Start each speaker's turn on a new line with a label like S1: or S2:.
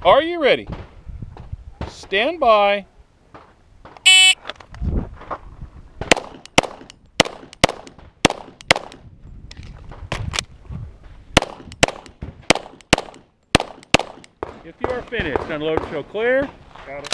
S1: Are you ready? Stand by. If you are finished, unload and show clear. Got it.